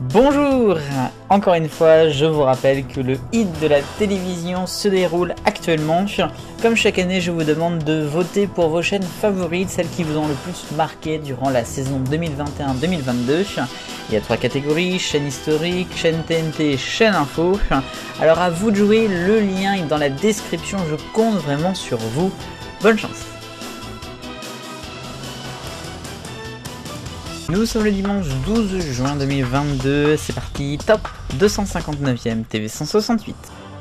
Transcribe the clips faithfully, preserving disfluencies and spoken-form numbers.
Bonjour! Encore une fois, je vous rappelle que le hit de la télévision se déroule actuellement. Comme chaque année, je vous demande de voter pour vos chaînes favorites, celles qui vous ont le plus marqué durant la saison deux mille vingt et un deux mille vingt-deux. Il y a trois catégories, chaîne historique, chaîne T N T, chaîne info. Alors à vous de jouer, le lien est dans la description, je compte vraiment sur vous. Bonne chance! Nous sommes le dimanche douze juin deux mille vingt-deux, c'est parti, top deux cent cinquante-neuvième T V cent soixante-huit.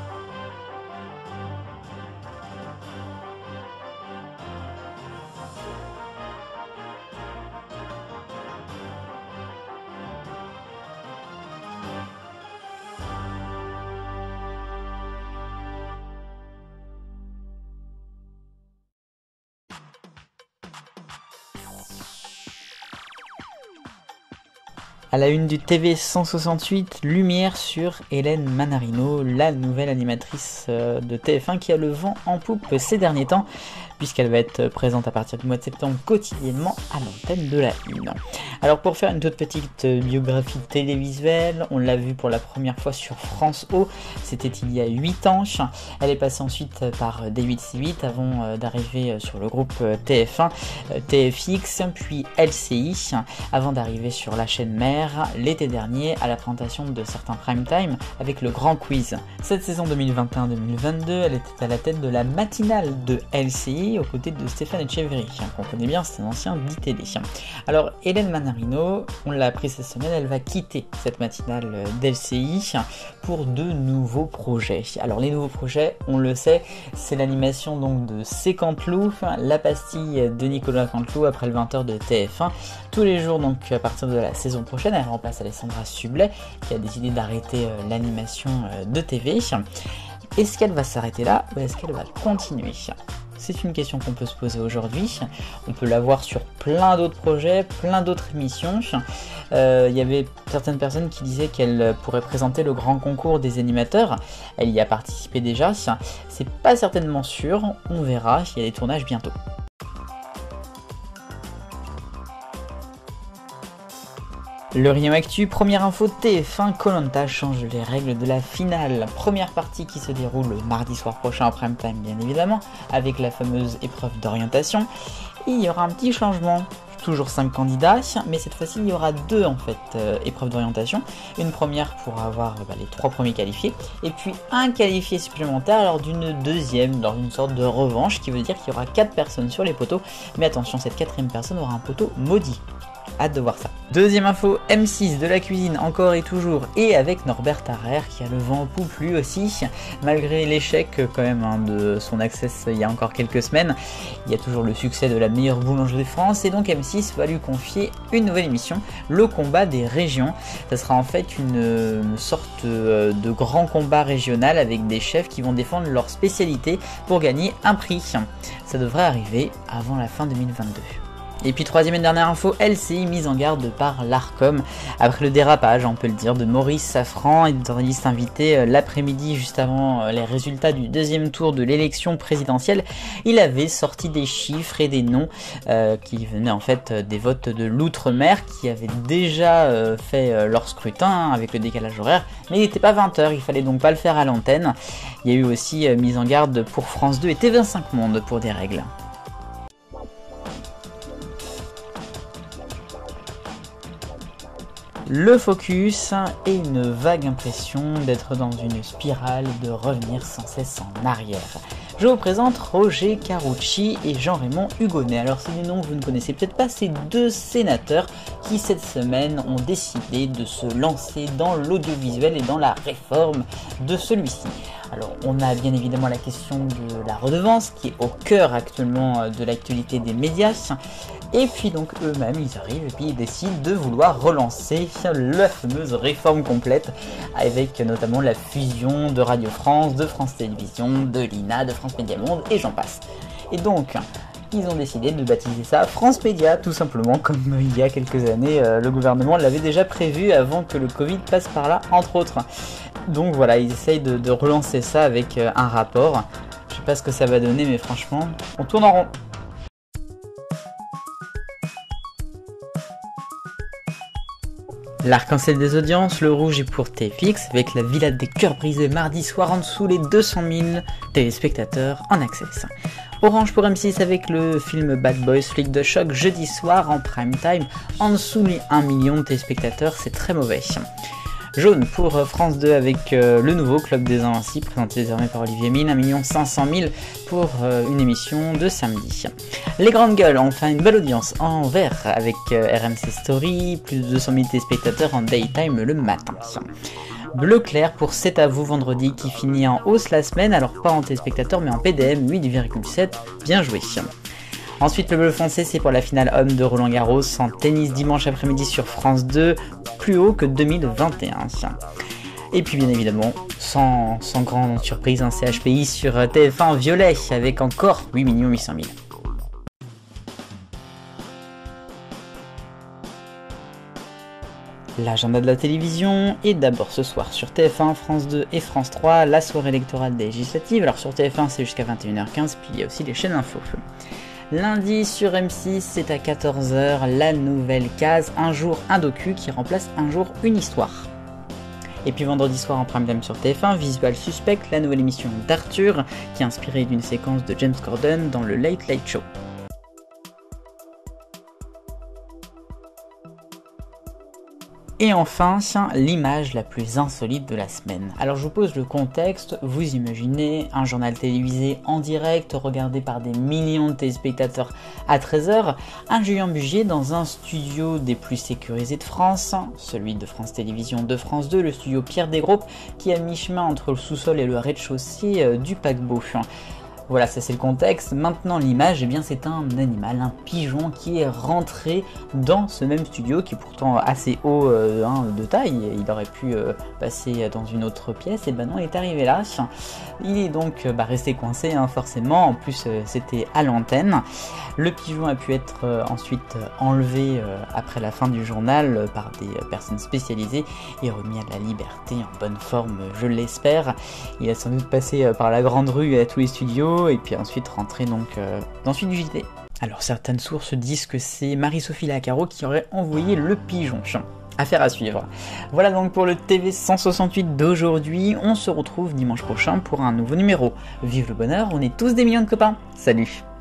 À la une du T V cent soixante-huit, lumière sur Hélène Manarino, la nouvelle animatrice de T F un qui a le vent en poupe ces derniers temps, puisqu'elle va être présente à partir du mois de septembre quotidiennement à l'antenne de la une. Alors pour faire une toute petite biographie télévisuelle, on l'a vu pour la première fois sur France O, c'était il y a huit ans. Elle est passée ensuite par D huit C huit avant d'arriver sur le groupe T F un, T F X, puis L C I, avant d'arriver sur la chaîne mère l'été dernier à la présentation de certains prime time avec le grand quiz. Cette saison deux mille vingt et un deux mille vingt-deux, elle était à la tête de la matinale de L C I aux côtés de Stéphane Etcheverry, qu'on connaît bien, c'est un ancien d'I T D. Alors Hélène Manarino, on l'a appris cette semaine, elle va quitter cette matinale d'L C I pour de nouveaux projets. Alors les nouveaux projets, on le sait, c'est l'animation donc de C'est Canteloup, la pastille de Nicolas Canteloup après le vingt heures de T F un, tous les jours donc à partir de la saison prochaine. Elle remplace Alessandra Sublet qui a décidé d'arrêter euh, l'animation euh, de T V. Est-ce qu'elle va s'arrêter là ou est-ce qu'elle va continuer? C'est une question qu'on peut se poser aujourd'hui. On peut la voir sur plein d'autres projets, plein d'autres émissions. Euh, il y avait certaines personnes qui disaient qu'elle pourrait présenter le grand concours des animateurs. Elle y a participé déjà. C'est pas certainement sûr. On verra. Il y a des tournages bientôt. Le Rion Actu, première info, T F un, Koh Lanta change les règles de la finale. Première partie qui se déroule le mardi soir prochain en prime time bien évidemment, avec la fameuse épreuve d'orientation. Et il y aura un petit changement, toujours cinq candidats, mais cette fois-ci il y aura deux en fait euh, épreuves d'orientation. Une première pour avoir bah, les trois premiers qualifiés, et puis un qualifié supplémentaire lors d'une deuxième, lors d'une sorte de revanche, qui veut dire qu'il y aura quatre personnes sur les poteaux. Mais attention, cette quatrième personne aura un poteau maudit. Hâte de voir ça. Deuxième info, M six de la cuisine encore et toujours, et avec Norbert Tarrer qui a le vent en poupe lui aussi, malgré l'échec quand même hein, de son access il y a encore quelques semaines. Il y a toujours le succès de la meilleure boulangerie de France et donc M six va lui confier une nouvelle émission, le combat des régions. Ça sera en fait une, une sorte de grand combat régional avec des chefs qui vont défendre leur spécialité pour gagner un prix. Ça devrait arriver avant la fin deux mille vingt-deux. Et puis troisième et dernière info, L C I mise en garde par l'Arcom après le dérapage, on peut le dire, de Maurice Safran, éditorialiste invité l'après-midi juste avant les résultats du deuxième tour de l'élection présidentielle. Il avait sorti des chiffres et des noms euh, qui venaient en fait des votes de l'outre-mer qui avaient déjà euh, fait leur scrutin avec le décalage horaire, mais il n'était pas vingt heures, il fallait donc pas le faire à l'antenne. Il y a eu aussi euh, mise en garde pour France deux et T vingt-cinq Monde pour des règles. Le focus et une vague impression d'être dans une spirale, de revenir sans cesse en arrière. Je vous présente Roger Carucci et Jean-Raymond Hugonet. Alors c'est des noms que vous ne connaissez peut-être pas, ces deux sénateurs qui cette semaine ont décidé de se lancer dans l'audiovisuel et dans la réforme de celui-ci. Alors on a bien évidemment la question de la redevance qui est au cœur actuellement de l'actualité des médias. Et puis donc eux-mêmes ils arrivent et puis ils décident de vouloir relancer la fameuse réforme complète avec notamment la fusion de Radio France, de France Télévisions, de l'I N A, de France Média Monde et j'en passe. Et donc ils ont décidé de baptiser ça France Média tout simplement comme il y a quelques années euh, le gouvernement l'avait déjà prévu avant que le Covid passe par là entre autres. Donc voilà, ils essayent de, de relancer ça avec euh, un rapport. Je sais pas ce que ça va donner mais franchement on tourne en rond. L'arc-en-ciel des audiences, le rouge est pour T F X avec la Villa des cœurs brisés mardi soir en dessous les deux cent mille téléspectateurs en access. Orange pour M six avec le film Bad Boys Flic de choc jeudi soir en prime time en dessous les un million de téléspectateurs, c'est très mauvais. Jaune pour France deux avec euh, le nouveau Club des Invincibles présenté désormais par Olivier Mine, un million cinq cent mille pour euh, une émission de samedi. Les grandes gueules ont enfin une belle audience en vert avec euh, R M C Story, plus de deux cent mille téléspectateurs en daytime le matin. Bleu clair pour C'est à vous vendredi qui finit en hausse la semaine, alors pas en téléspectateurs mais en P D M huit virgule sept, bien joué. Ensuite le bleu foncé c'est pour la finale homme de Roland Garros en tennis dimanche après-midi sur France deux, plus haut que deux mille vingt et un. Et puis bien évidemment, sans, sans grande surprise, un C H P I sur T F un en violet avec encore huit millions huit cent mille. L'agenda de la télévision est d'abord ce soir sur T F un, France deux et France trois, la soirée électorale des législatives. Alors sur T F un c'est jusqu'à vingt et une heures quinze, puis il y a aussi les chaînes info. Lundi sur M six, c'est à quatorze heures, la nouvelle case Un jour un docu qui remplace Un jour une histoire. Et puis vendredi soir en prime time sur T F un, Visual Suspect, la nouvelle émission d'Arthur qui est inspirée d'une séquence de James Corden dans le Late Late Show. Et enfin, l'image la plus insolite de la semaine. Alors je vous pose le contexte, vous imaginez un journal télévisé en direct, regardé par des millions de téléspectateurs à treize heures, un géant budget dans un studio des plus sécurisés de France, celui de France Télévisions de France deux, le studio Pierre Desgroupes, qui est à mi-chemin entre le sous-sol et le rez-de-chaussée euh, du paquebot. Voilà, ça c'est le contexte. Maintenant l'image, eh bien c'est un animal, un pigeon qui est rentré dans ce même studio qui est pourtant assez haut euh, hein, de taille. Il aurait pu euh, passer dans une autre pièce et ben non, il est arrivé là. Il est donc bah, resté coincé hein, forcément, en plus euh, c'était à l'antenne. Le pigeon a pu être euh, ensuite enlevé euh, après la fin du journal euh, par des euh, personnes spécialisées et remis à la liberté en bonne forme, je l'espère. Il a sans doute passé euh, par la grande rue à tous les studios et puis ensuite rentrer donc euh, dans le suite du J T. Alors certaines sources disent que c'est Marie-Sophie Lacaro qui aurait envoyé le pigeon. Affaire à suivre. Voilà donc pour le T V cent soixante-huit d'aujourd'hui. On se retrouve dimanche prochain pour un nouveau numéro. Vive le bonheur, on est tous des millions de copains. Salut!